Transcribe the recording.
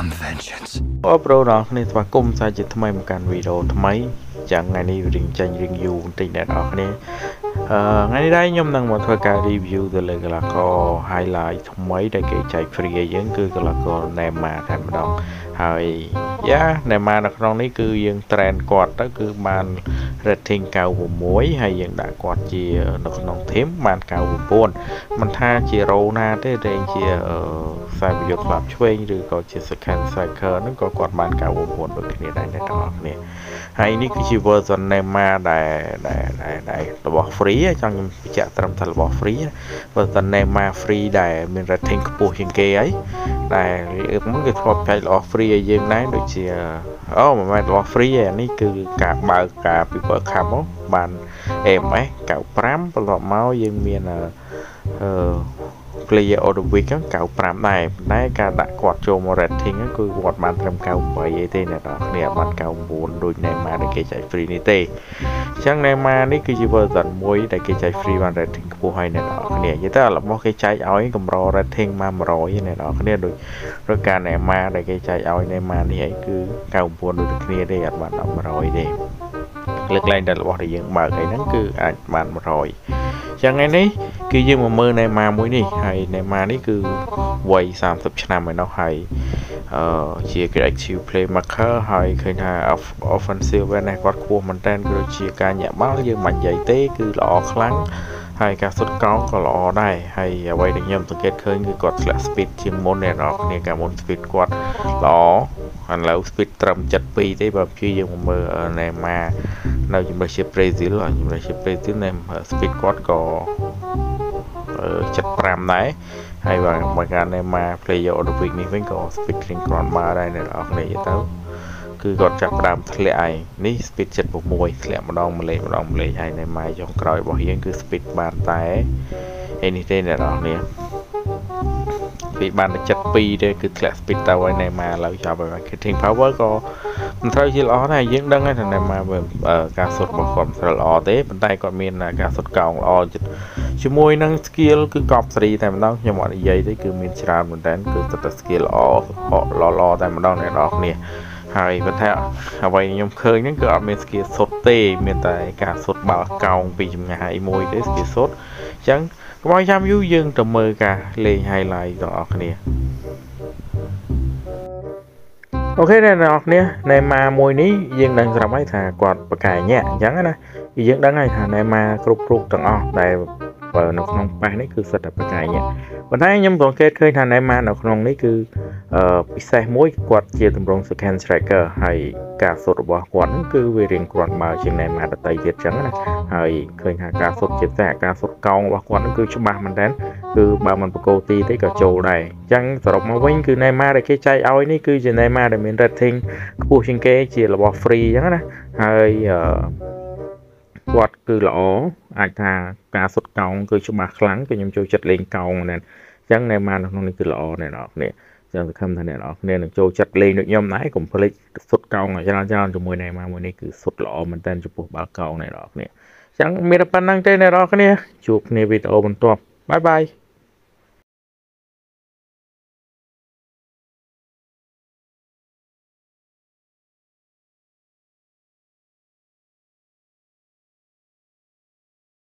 on vengeance អូប្រូននេះស្វាគមន៍សាជាថ្មីមកកាន់វីដេអូថ្មីចាំថ្ងៃនេះរៀងចាញ់រៀងយូរបន្តិចអ្នកនរគ្នាថ្ងៃនេះដែរខ្ញុំនឹងមកធ្វើការ review ទៅលើកីឡាករ highlight ថ្មីដែលគេចែក free ឲ្យយើងគឺកីឡាករ Neymar តែម្ដងហើយNeymar នៅក្នុងនេះគឺយើង trend គាត់ទៅគឺបាន rating 96ហើយយើងដាក់គាត់ជានៅក្នុង team បាន99មិនថាជា role ណាទេតែជាខ្សែប្រយុទ្ធស្លាប់ឆ្វេងឬក៏ជា second striker ហ្នឹងក៏គាត់បាន99ដូចគ្នាដែរអ្នកទាំងអស់គ្នាហើយនេះគឺជា version Neymar ដែលរបស់ free ចង់ខ្ញុំបញ្ជាក់ត្រឹមថារបស់ free version Neymar free ដែលមាន rating ខ្ពស់ជាងគេហើយតែមុនគេធ្លាប់ចែករបស់ free ឲ្យយើងដែរដូចជាមិនមែនរបស់ free ទេនេះគឺការបើកការពី World Cup មកបាន MS 95បន្ទាប់មកយើងមានplayer of the week 95ដែរតែការដាក់គាត់ចូលមក rating គឺគាត់បានត្រឹម98ឯទេអ្នកនរគ្នាបាន99ដូច Neymar ដែលគេចែក free នេះទេអញ្ចឹង Neymar នេះគឺជា version មួយដែលគេចែក free បាន rating ខ្ពស់ហើយអ្នកនរគ្នានិយាយទៅរបស់គេចែកឲ្យកម្រ rating មក100អ្នកនរគ្នាដូចការ Neymar ដែលគេចែកឲ្យ Neymar នេះឯងគឺ99ដូចគ្នាទេអត់បានដល់100ទេលើកឡើងតែរបស់ដែលយើងបើកឯហ្នឹងគឺអាចបាន100ចឹងថ្ងៃនេះគឺយើងមកមើល Neymar មួយនេះហើយ Neymar នេះគឺវ័យ30ឆ្នាំហើយនោះហើយជា creative playmaker ហើយឃើញថា offensive នេះគាត់ខ្ពស់មែនតើគឺជាការញាក់បាល់យើងមិននិយាយទេគឺល្អខ្លាំងហើយការសុទ្ធកោងក៏ល្អដែរហើយអ្វីដែលខ្ញុំសង្កេតឃើញគឺគាត់ធ្លាក់ speed ជាងមុនអ្នកនរគ្នាកាលមុន speed គាត់ល្អឥឡូវ speed ត្រឹម72ទេបើព្យាយាមមកមើល Neymar នៅជំនឿជា Brazil នៃ speed គាត់ក៏75ដែរហើយបើការ Neymar player of the week នេះវិញក៏ speed រៀងគ្រាន់បើដែរអ្នកនរគ្នាទៅគឺគាត់ចាប់ផ្ដើមធ្លាក់ហើយនេះ speed 76ធ្លាក់ម្ដងម្លេចហើយ Neymar ចុងក្រោយរបស់យើងគឺ speed បានតែឯនេះទេអ្នកនរគ្នាពីបានតែ72ទេគឺធ្លាក់ speed ទៅហើយ Neymar ឥឡូវចាប់ហើយ marketing power ក៏មិនត្រូវជាល្អដែរយើងដឹងហើយថា Neymar ការសុទ្ធរបស់គាត់មិនត្រូវល្អទេប៉ុន្តែគាត់មានការសុទ្ធកោងល្អជាមួយនឹង skill គឺកប់សេរីតែម្ដងខ្ញុំអត់និយាយទេគឺមានច្រើនមែនតើគឺសុទ្ធតែ skill ល្អតែម្ដងអ្នកនរគ្នាហើយបើថាអ្វីខ្ញុំឃើញហ្នឹងគឺអត់មាន skill សុទ្ធទេមានតែការសុទ្ធបាល់កោងពីចម្ងាយមួយទេ skill សុទ្ធអញ្ចឹងកុំឲ្យចាំយូរយើងទៅមើលការលេង highlight ទាំងអស់គ្នាអូខេអ្នកនរគ្នា Neymar មួយនេះយើងដឹងស្រាប់ហើយថាគាត់បកាយញាក់អញ្ចឹងណាយើងដឹងហើយថា Neymar គ្រប់ទាំងអស់ដែលនៅក្នុងប៉ះនេះគឺសិតតែបកាយញាក់ប៉ុន្តែខ្ញុំសង្កេតឃើញថា Neymar នៅក្នុងនេះគឺពិសេសមួយគាត់ជាទម្រង់ second striker ហើយការសុទ្ធរបស់គាត់ហ្នឹងគឺវារៀងគ្រាន់បើជាង Neymar ដទៃទៀតអញ្ចឹងណាហើយឃើញថាការសុទ្ធជាតែការសុទ្ធកោងរបស់គាត់ហ្នឹងគឺច្បាស់មែនតើគឺបើមិនបកគោទីទេក៏ចូលដែរអញ្ចឹងសរុបមកវិញគឺ Neymar ដែលគេចែកឲ្យនេះគឺជា Neymar ដែលមាន rating ខ្ពស់ជាងគេជារបស់ free អញ្ចឹងណាហើយគាត់គឺល្អអាចថាការសុទ្ធកោងគឺច្បាស់ខ្លាំងគឺខ្ញុំចូលចិត្តលេងកោងមែនអញ្ចឹង Neymar នៅក្នុងនេះគឺល្អអ្នកនរគ្នាចឹងសង្ឃឹមថាអ្នកនរគ្នានឹងចូលចិត្តលេងដូចខ្ញុំដែរកុំភ្លេចសុទ្ធកោងច្រើនជាមួយ Neymar មួយនេះគឺសុទ្ធល្អមែនតើចំពោះបាល់កោងអ្នកនរគ្នាចឹងមានតែប៉ុណ្្នឹងទេអ្នកនរគ្នាជួបគ្នាវីដេអូបន្ទាប់បាយ